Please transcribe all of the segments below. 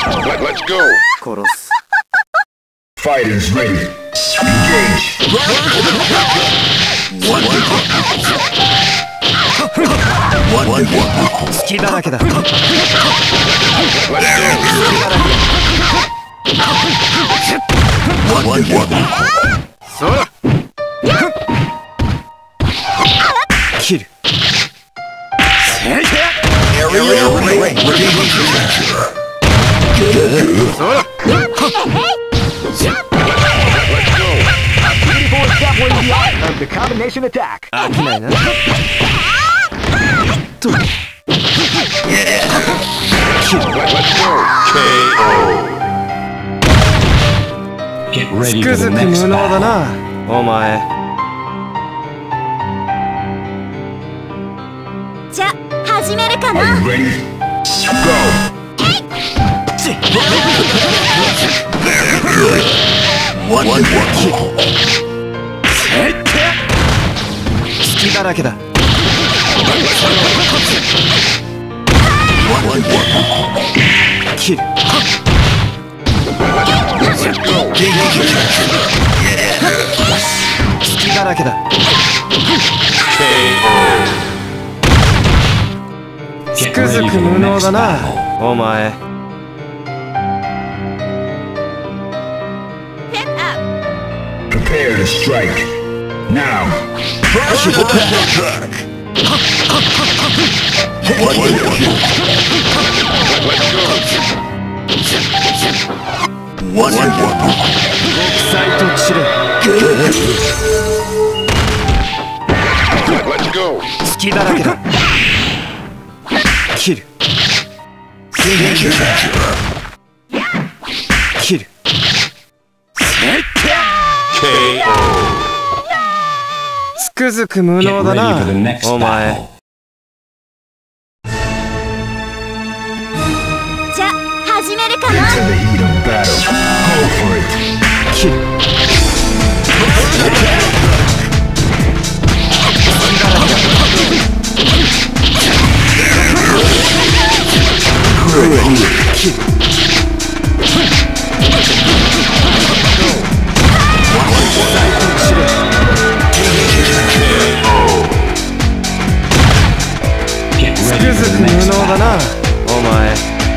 Let's go. 殺す。 Fighters ready. Engage. One. 隙だらけだ。 Let's go. そら。切る。 そら。 The combination attack. 飽きないな。と。 つくづく無能だな、お前。 じゃ、始めるかな。 Ready? Go. One. 隙だらけだ。 切る。 隙だらけだ。 つくづく無能だな、お前。 Prepare to strike. Now. One. 国際と散れ。 Let's go. 隙だらけだ。切る。切る。 つくづく無能だな、お前。 じゃ、始めるか Into な。 the heat of battle. Go for it. 切る。 切る。 つくづく無能だな、お前。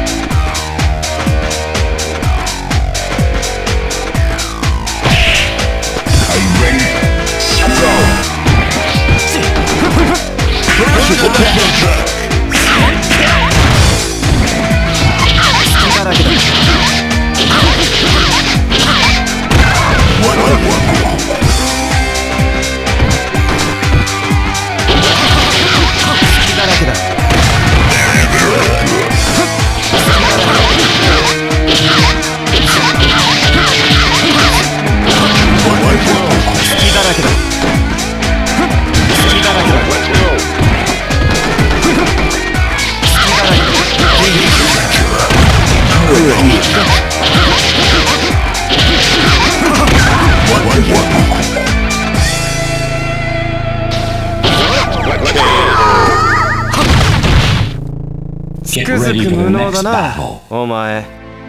Are you ready? Go. 隙だらけだ。 隙だらけだ。 隙だらけだ。 隙だらけだ。 Let's go. 隙だらけだ。 つくづく無能だな、お前。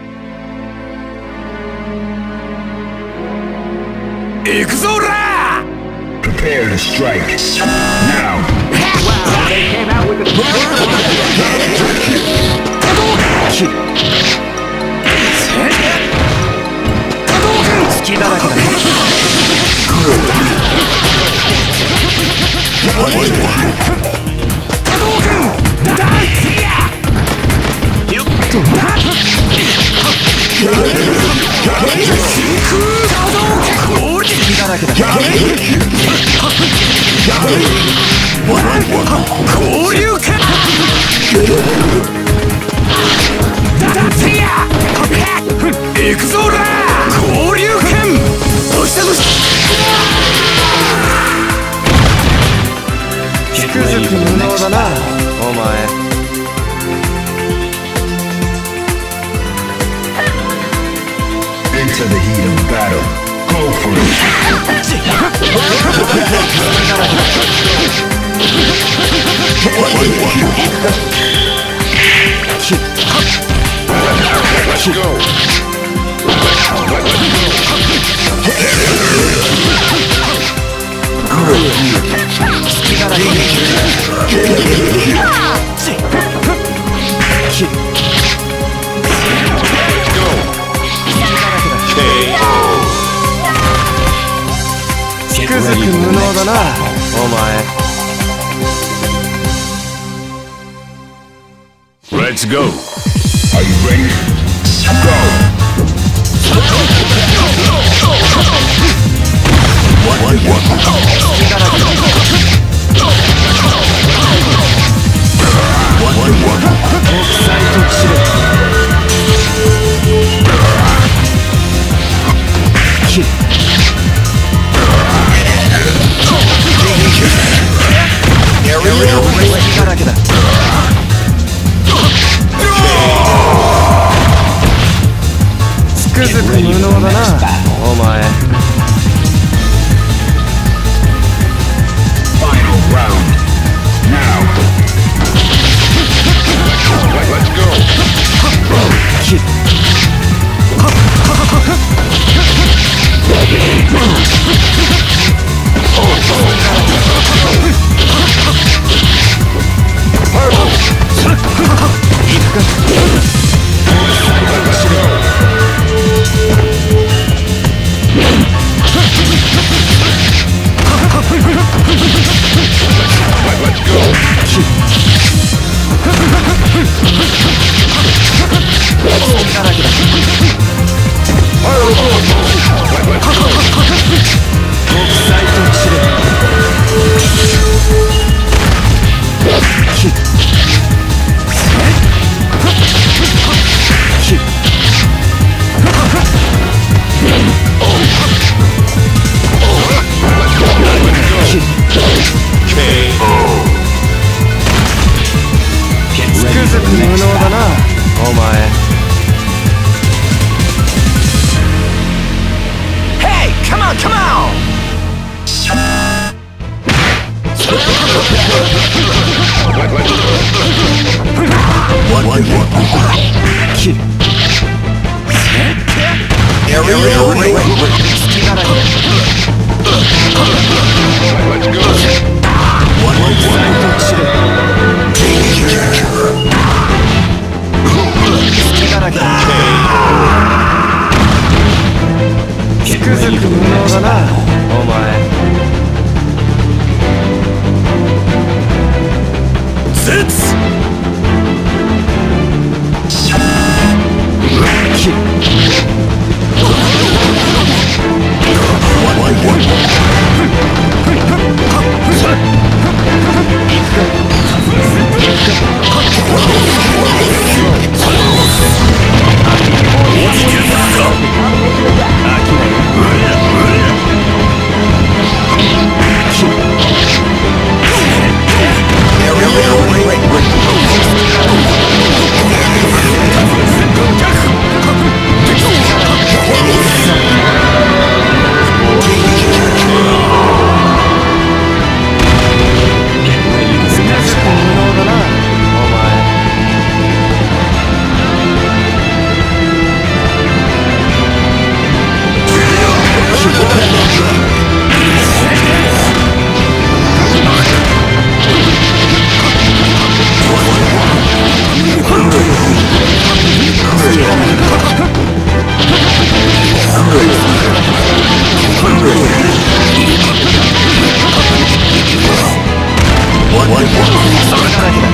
行くぞら Prepare to strike. Now. Wow, they came out with the 切る。隙だらけだ。 隙だらけだ。 交流か行くぞら交流剣どうしたどうしたつくづく無能だな、お前。 Into the heat of battle. Go for it. つくづく無能だな、お前。 Let's go. Are you ready? Go! Final round. Now. Let's go. Let's go. What?